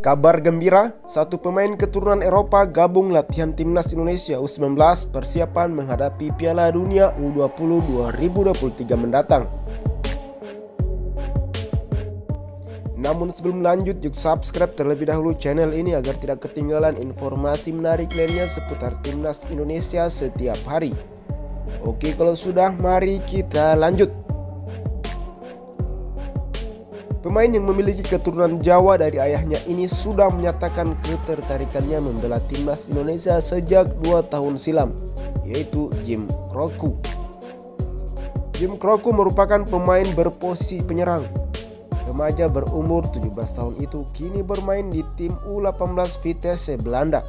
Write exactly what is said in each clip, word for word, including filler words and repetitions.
Kabar gembira, satu pemain keturunan Eropa gabung latihan timnas Indonesia U sembilan belas persiapan menghadapi Piala Dunia U dua puluh dua ribu dua puluh tiga mendatang. Namun sebelum lanjut, yuk subscribe terlebih dahulu channel ini agar tidak ketinggalan informasi menarik lainnya seputar timnas Indonesia setiap hari. Oke, kalau sudah, mari kita lanjut. Pemain yang memiliki keturunan Jawa dari ayahnya ini sudah menyatakan ketertarikannya membela timnas Indonesia sejak dua tahun silam, yaitu Jim Kroku. Jim Kroku merupakan pemain berposisi penyerang. Remaja berumur tujuh belas tahun itu kini bermain di tim U delapan belas Vitesse Belanda.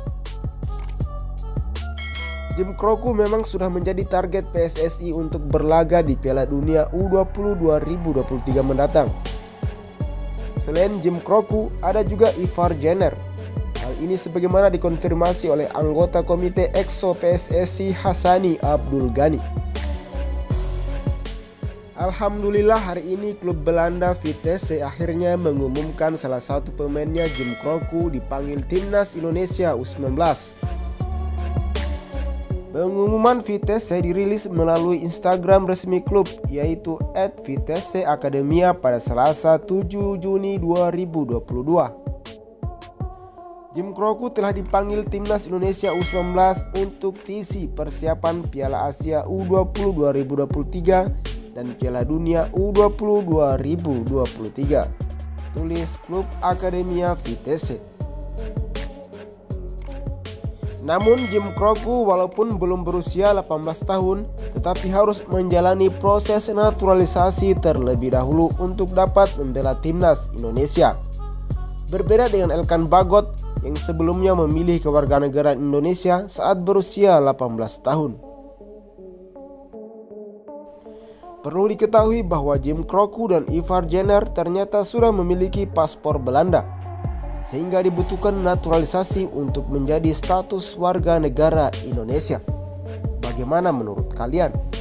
Jim Kroku memang sudah menjadi target P S S I untuk berlaga di Piala Dunia U dua puluh dua ribu dua puluh tiga mendatang. Selain Jim Kroku, ada juga Ivar Jenner. Hal ini sebagaimana dikonfirmasi oleh anggota komite Exco P S S I Hassani Abdul Ghani. Alhamdulillah, hari ini klub Belanda Vitesse akhirnya mengumumkan salah satu pemainnya, Jim Kroku, dipanggil timnas Indonesia U sembilan belas. Pengumuman Vitesse dirilis melalui Instagram resmi klub, yaitu et vitesse academia pada Selasa tujuh Juni dua ribu dua puluh dua. Jim Kroku telah dipanggil timnas Indonesia U sembilan belas untuk T C persiapan Piala Asia U dua puluh dua ribu dua puluh tiga dan Piala Dunia U dua puluh dua ribu dua puluh tiga. Tulis klub Akademia Vitesse. Namun Jim Kroku walaupun belum berusia delapan belas tahun, tetapi harus menjalani proses naturalisasi terlebih dahulu untuk dapat membela timnas Indonesia. Berbeda dengan Elkan Bagot yang sebelumnya memilih kewarganegaraan Indonesia saat berusia delapan belas tahun. Perlu diketahui bahwa Jim Kroku dan Ivar Jenner ternyata sudah memiliki paspor Belanda, sehingga dibutuhkan naturalisasi untuk menjadi status warga negara Indonesia. Bagaimana menurut kalian?